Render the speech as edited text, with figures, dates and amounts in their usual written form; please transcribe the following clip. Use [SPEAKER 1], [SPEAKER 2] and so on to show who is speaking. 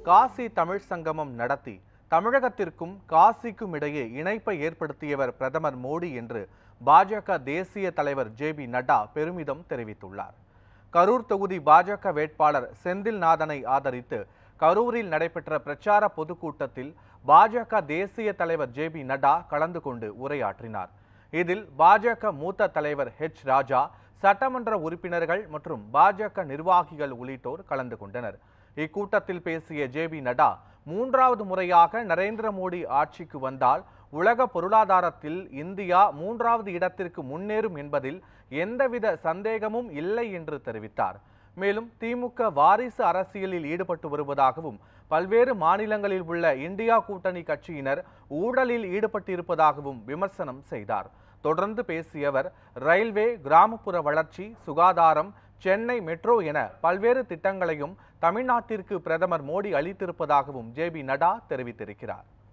[SPEAKER 1] காசி தமிழ் சங்கமம் நடத்தி தமிழகத்திற்கும் காசிக்கும் இடையே இணைப்பை ஏற்படுத்தியவர் பிரதமர் மோடி என்று பாஜக தேசிய தலைவர் ஜே.பி. நட்டா பெருமிதம் தெரிவித்துள்ளார். கரூர் தொகுதி பாஜக வேட்பாளர் செந்தில்நாதனை ஆதரித்து கரூரில் நடைபெற்ற பிரச்சார பொதுக்கூட்டத்தில் பாஜக தேசிய தலைவர் ஜே.பி. நட்டா கலந்து கொண்டு உரையாற்றினார். இதில் பாஜக மூத்த தலைவர் ராஜா, சட்டமன்ற உறுப்பினர்கள் மற்றும் பாஜக நிர்வாகிகள் உள்ளிட்டோர் கலந்து கொண்டனர். இக்கூட்டத்தில் பேசிய ஜே.பி. நட்டா, மூன்றாவது முறையாக நரேந்திர மோடி ஆட்சிக்கு வந்தால் உலக பொருளாதாரத்தில் இந்தியா மூன்றாவது இடத்திற்கு முன்னேறும் என்பதில் எந்தவித சந்தேகமும் இல்லை என்று தெரிவித்தார். மேலும் திமுக வாரிசு அரசியலில் ஈடுபட்டு வருவதாகவும் பல்வேறு மாநிலங்களில் உள்ள இந்தியா கூட்டணி கட்சியினர் ஊழலில் ஈடுபட்டிருப்பதாகவும் விமர்சனம் செய்தார். தொடர்ந்து பேசிய அவர், ரயில்வே, கிராமப்புற வளர்ச்சி, சுகாதாரம், சென்னை மெட்ரோ என பல்வேறு திட்டங்களையும் தமிழ்நாட்டிற்கு பிரதமர் மோடி அளித்திருப்பதாகவும் ஜே.பி. நட்டா தெரிவித்திருக்கிறார்.